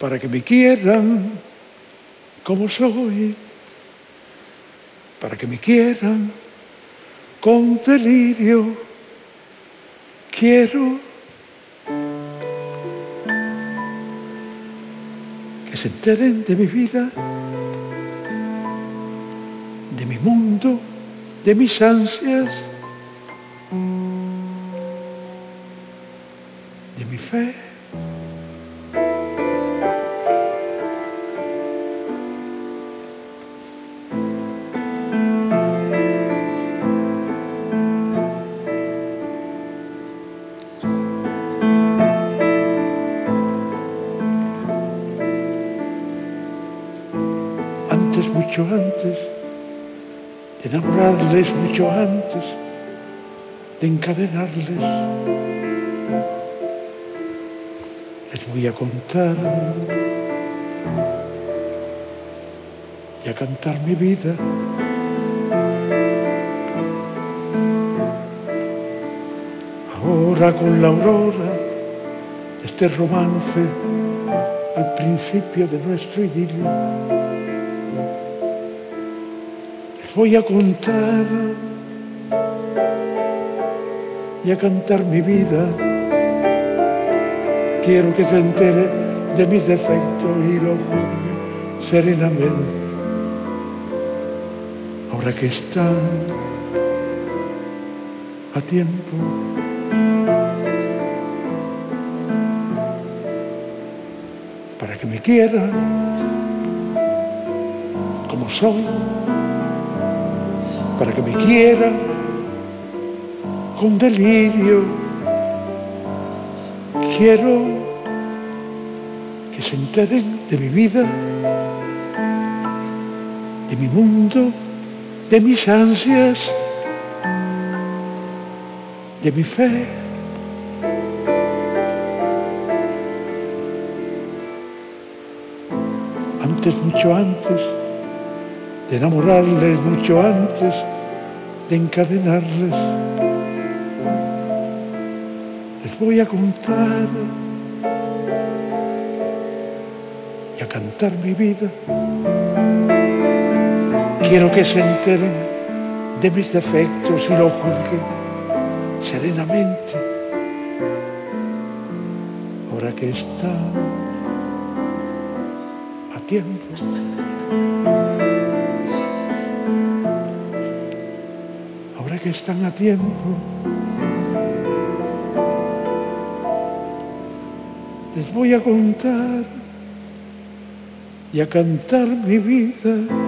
para que me quieran como soy, para que me quieran con delirio. Quiero que se enteren de mi vida, de mi mundo, de mis ansias, de mi fe. Antes, mucho antes de enamorarles, mucho antes de encadenarles, les voy a contar y a cantar mi vida. Ahora con la aurora de este romance al principio de nuestro idilio, les voy a contar y a cantar mi vida. Quiero que se entere de mis defectos y lo juzgue serenamente. Ahora que están a tiempo, para que me quieran como soy, para que me quieran con delirio. Quiero que se enteren de mi vida, de mi mundo, de mis ansias, de mi fe. Antes, mucho antes de enamorarles, mucho antes de encadenarles, les voy a contar y a cantar mi vida. Quiero que se enteren de mis defectos y lo juzguen serenamente. Ahora que está a tiempo, ahora que están a tiempo, les voy a contar y a cantar mi vida.